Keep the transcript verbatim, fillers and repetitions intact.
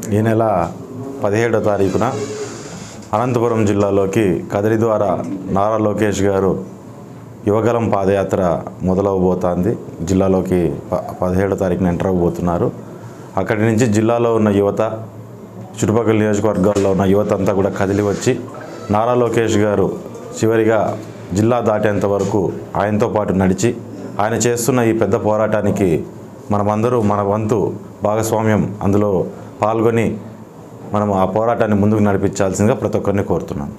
ఈ నెల పదిహేడో తారీఖున అనంతపురం జిల్లాలోకి కదిరి ద్వారా నారా లోకేష్ గారు యువగలం పాదయాత్ర మొదలవబోతోంది. జిల్లాలోకి ప పదిహేడో తారీఖున ఎంటర్ అవ్వబోతున్నారు. అక్కడి నుంచి జిల్లాలో ఉన్న యువత, చుట్టుపక్కల నియోజకవర్గాల్లో ఉన్న యువత అంతా కూడా కదిలి వచ్చి నారా లోకేష్ గారు చివరిగా జిల్లా దాటేంత వరకు ఆయనతో పాటు నడిచి ఆయన చేస్తున్న ఈ పెద్ద పోరాటానికి మనమందరూ మన వంతు భాగస్వామ్యం అందులో పాల్గొని మనం ఆ పోరాటాన్ని ముందుకు నడిపించాల్సిందిగా ప్రతి ఒక్కరిని కోరుతున్నాను.